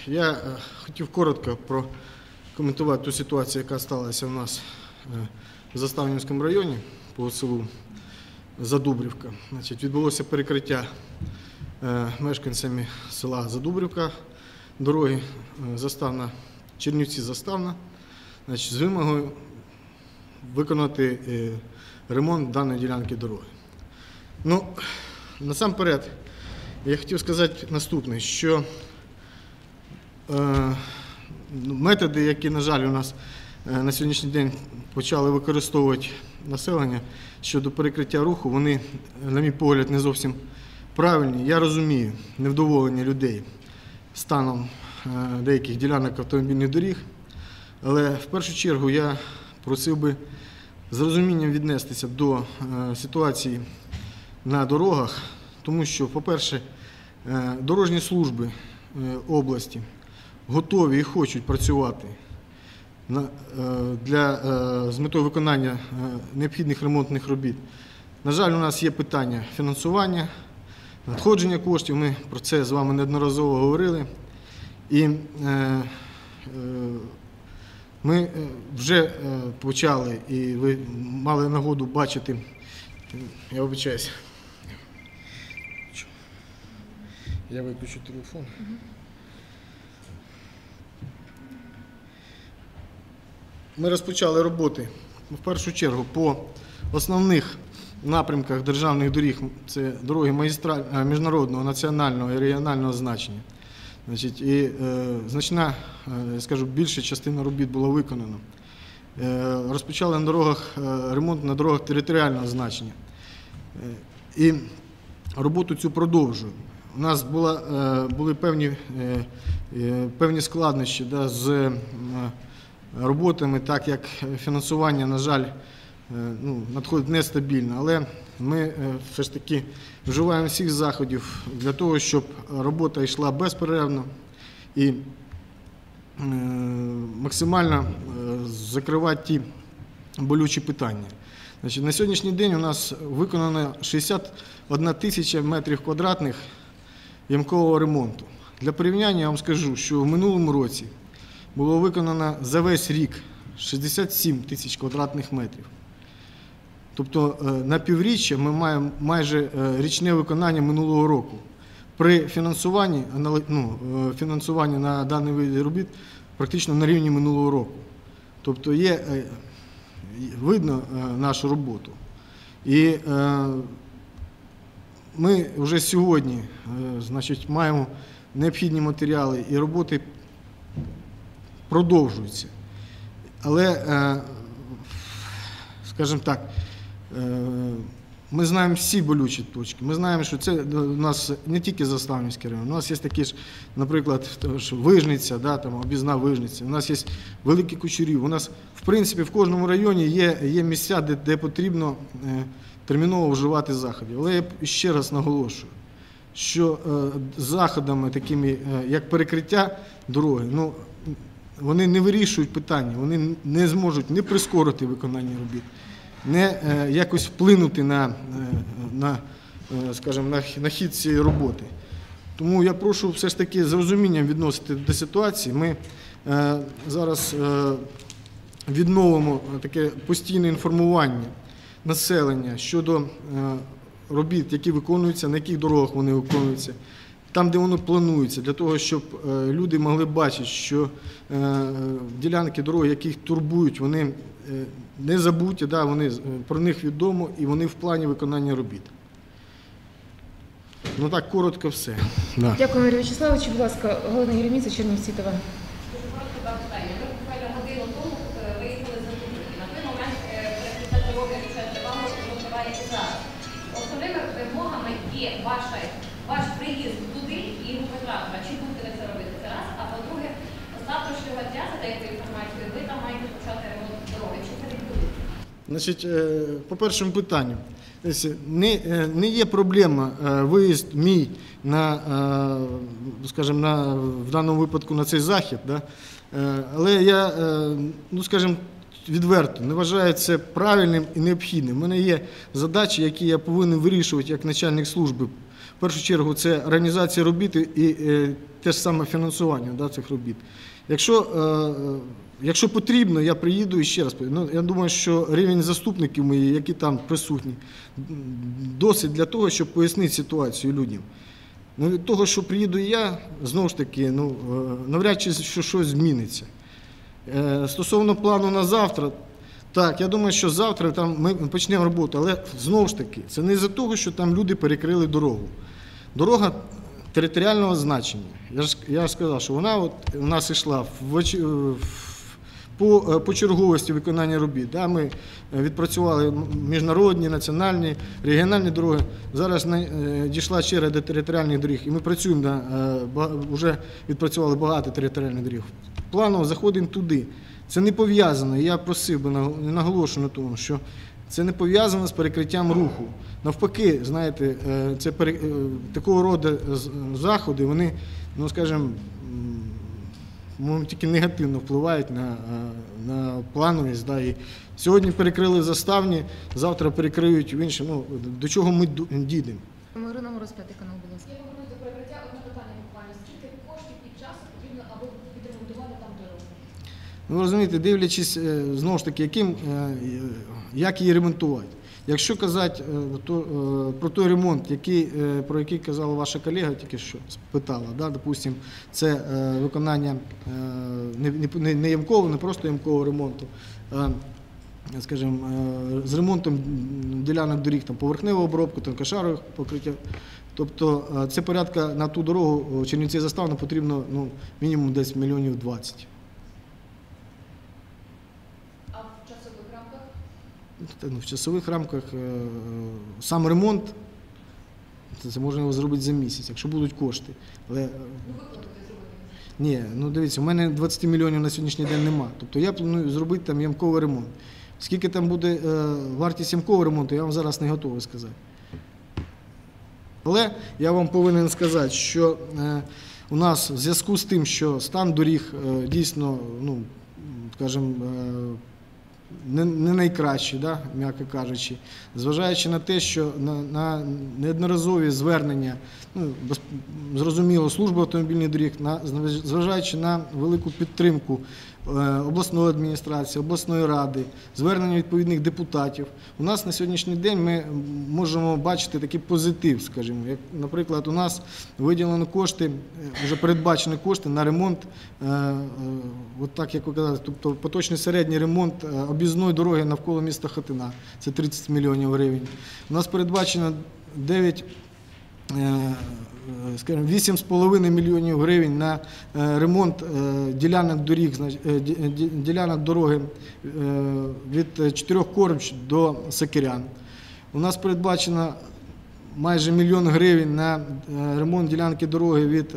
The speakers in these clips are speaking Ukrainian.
Я хотів коротко прокоментувати ту ситуацію, яка сталася у нас в Заставнівському районі по селу Задубрівка. Відбулося перекриття мешканцями села Задубрівка дороги Чернівці-Заставна з вимогою виконати ремонт даної ділянки дороги. Насамперед, я хотів сказати наступне, що методи, які, на жаль, у нас на сьогоднішній день почали використовувати населення щодо перекриття руху, вони, на мій погляд, не зовсім правильні. Я розумію невдоволення людей станом деяких ділянок автомобільних доріг, але в першу чергу я просив би з розумінням віднестися до ситуації на дорогах, тому що, по-перше, дорожні служби області готові і хочуть працювати з метою виконання необхідних ремонтних робіт. На жаль, у нас є питання фінансування, надходження коштів, ми про це з вами неодноразово говорили. І ми вже почали, і ви мали нагоду бачити, я вибачаюся, я виключу телефон. Ми розпочали роботи, в першу чергу, по основних напрямках державних доріг, це дороги міжнародного, національного і регіонального значення. І значна, я скажу, більша частина робіт була виконана. Розпочали на дорогах ремонт на дорогах територіального значення. І роботу цю продовжуємо. У нас були певні складнощі з роботами, так як фінансування, на жаль, надходить нестабільно. Але ми все ж таки вживаємо всіх заходів для того, щоб робота йшла безперервно і максимально закривати ті болючі питання. На сьогоднішній день у нас виконано 61 тисяча метрів квадратних ямкового ремонту. Для порівняння я вам скажу, що в минулому році було виконано за весь рік 67 тисяч квадратних метрів. Тобто на півріччя ми маємо майже річне виконання минулого року. При фінансуванні на даний вид робіт практично на рівні минулого року. Тобто видно нашу роботу. І ми вже сьогодні маємо необхідні матеріали і роботи продовжуються. Але, скажімо так, ми знаємо всі болючі точки. Ми знаємо, що це у нас не тільки Заставнівський район. У нас є такі ж, наприклад, Вижниця, об'їзна Вижниця. У нас є Великий Кучерів. У нас, в принципі, в кожному районі є місця, де потрібно терміново вживати заходів. Але я ще раз наголошую, що заходами такими, як перекриття дороги, вони не вирішують питання, вони не зможуть не прискорити виконання робіт, не якось вплинути на хід цієї роботи. Тому я прошу все ж таки з розумінням відносити до ситуації. Ми зараз відновимо таке постійне інформування населення щодо робіт, які виконуються, на яких дорогах вони виконуються, там, де воно планується, для того, щоб люди могли бачити, що ділянки дороги, яких турбують, вони не забуті, вони, про них відомо і вони в плані виконання робіт. Так, коротко все. Дякую, Юрій Вячеславович. Будь ласка, Галина Єреміця, Чернівці ТВ. Основними вимогами є ваш приїзд туди і оператора. Чи будете ви це робити? Це раз. А по-друге, завтрашнього дня, за деякою інформацією, ви там маєте почати ремонт дороги. Чи це відбудеться? По першому питанню. Не є проблема виїзд мій в даному випадку на цей захід, але я, відверто не вважаю це правильним і необхідним. У мене є задачі, які я повинен вирішувати як начальник служби. В першу чергу це організація робіт і те ж саме фінансування цих робіт. Якщо потрібно, я приїду і ще раз. Я думаю, що рівень заступників моїх, які там присутні, досить для того, щоб пояснити ситуацію людям. Від того, що приїду я, знову ж таки, навряд чи щось зміниться. Стосовно плану на завтра, так, я думаю, що завтра там ми почнемо роботу, але знову ж таки, це не із-за того, що там люди перекрили дорогу. Дорога територіального значення. Я ж сказав, що вона у нас йшла по черговості виконання робіт. Ми відпрацювали міжнародні, національні, регіональні дороги. Зараз дійшла черга до територіальних доріг, і ми працюємо, вже відпрацювали багато територіальних доріг. Планово заходимо туди. Це не пов'язано, я просив би, наголошую на тому, що це не пов'язано з перекриттям руху. Навпаки, знаєте, це такого роду заходи, вони, скажімо, тільки негативно впливають на плановість. І сьогодні перекрили в Заставні, завтра перекриють в іншому. До чого ми дійдемо? Ірина Мороз, 5 канал, будь ласка. Я говорю до перекриття, одне питання буквально. Скільки коштів і часу потрібно, аби відремонтувати там дорогу? Ви розумієте, дивлячись, знову ж таки, як її ремонтувати. Якщо казати про той ремонт, про який казала ваша колега, тільки що питала, допустим, це виконання не ямкового, не просто ямкового ремонту, скажімо, з ремонтом ділянок доріг, поверхневу обробку, кошарових покриття. Тобто це порядка на ту дорогу Чернівці-Заставна потрібно мінімум десь мільйонів 20. А в часових рамках? В часових рамках сам ремонт, це можна його зробити за місяць, якщо будуть кошти. Але ні, дивіться, у мене 20 мільйонів на сьогоднішній день нема. Тобто я планую зробити там ямковий ремонт. Скільки там буде вартість ямкового ремонту, я вам зараз не готовий сказати. Але я вам повинен сказати, що у нас в зв'язку з тим, що стан доріг дійсно, скажімо, не найкращий, м'яко кажучи, зважаючи на те, що на неодноразові звернення, зрозуміло, служби автомобільних доріг, зважаючи на велику підтримку обласної адміністрації, обласної ради, звернення відповідних депутатів, у нас на сьогоднішній день ми можемо бачити такий позитив, скажімо. Як, наприклад, у нас виділено кошти, вже передбачені кошти на ремонт, як ви казали, тобто поточний середній ремонт об'їзної дороги навколо міста Хотина, це 30 мільйонів гривень. У нас передбачено 8,5 мільйонів гривень на ремонт ділянок дороги від Чотирьохкоромч до Сокирян. У нас передбачено майже 1 мільйон гривень на ремонт ділянки дороги від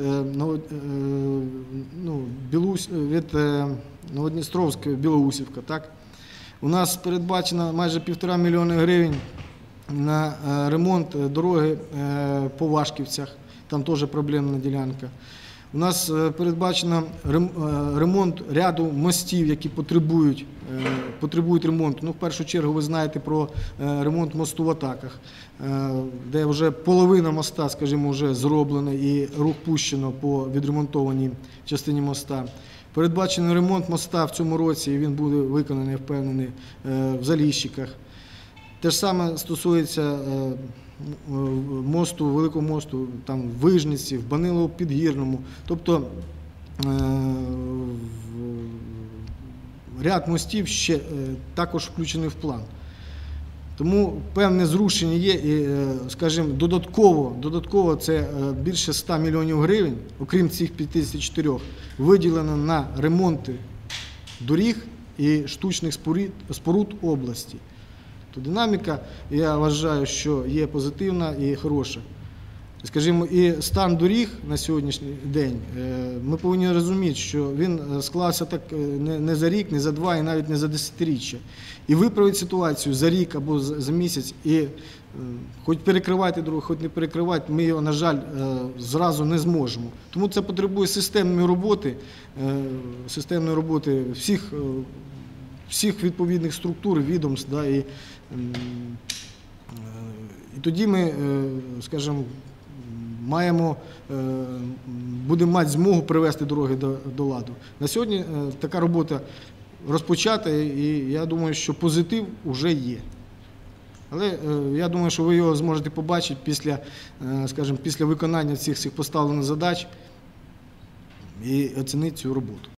Новодністровська, Білоусівка. Так? У нас передбачено майже 1,5 мільйона гривень на ремонт дороги по Вашківцях, там теж проблемна ділянка. У нас передбачено ремонт ряду мостів, які потребують ремонту. В першу чергу ви знаєте про ремонт мосту в Атаках, де вже половина моста, скажімо, вже зроблена і рух пущено по відремонтованій частині моста. Передбачений ремонт моста в цьому році, і він буде виконаний, я впевнений, в Заліщиках. Те ж саме стосується мосту, великого мосту, там в Вижниці, в Банилово-Підгірному. Тобто ряд мостів ще також включений в план. Тому певне зрушення є і, скажімо, додатково це більше 100 мільйонів гривень, окрім цих 54, виділено на ремонти доріг і штучних споруд області. То динаміка, я вважаю, що є позитивна і хороша. Скажімо, і стан доріг на сьогоднішній день, ми повинні розуміти, що він склався так не за рік, не за два і навіть не за десятиріччя. І виправити ситуацію за рік або за місяць, і хоч перекривати дорогу, хоч не перекривати, ми його, на жаль, зразу не зможемо. Тому це потребує системної роботи всіх всіх відповідних структур, відомств, да, і тоді ми, скажімо, будемо мати змогу привести дороги до ладу. На сьогодні така робота розпочата, і я думаю, що позитив вже є. Але я думаю, що ви його зможете побачити після виконання цих поставлених задач і оцінити цю роботу.